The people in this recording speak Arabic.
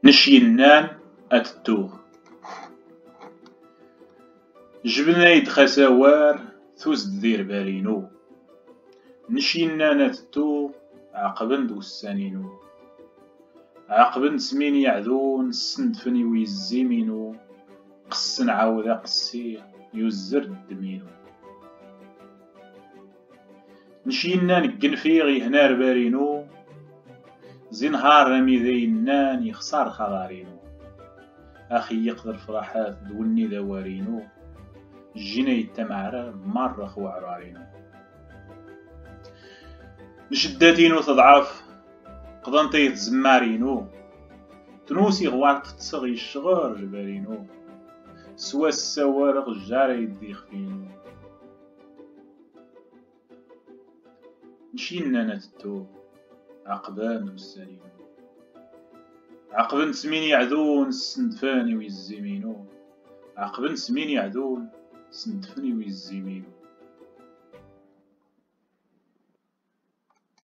نشينان أتتوغ جبنا يدخس وار ثوز دير بارينو نشينان أتتوغ عقبن دو السانينو عقبن سمين يعذون السندفن ويزيمينو قسن عاودا قسي يزر الدمينو نشينا نقن فيغي هنا ربارينو زنهار رمي ذينان يخسر خضارينو أخي يقدر فرحات دوني ذوارينو جينا يتمعرا مرخ وعرارينو نشداتينو تضعف قضنتي تزمارينو تنوسي غوارق تصغي الشغار جبارينو سوا السوارق الجاري يديخ فينو نشينا نتتو عقبان والسليم عقبن سمين يعذون السندفاني ويزيمينو عقبن سمين يعذون السندفاني ويزيمينو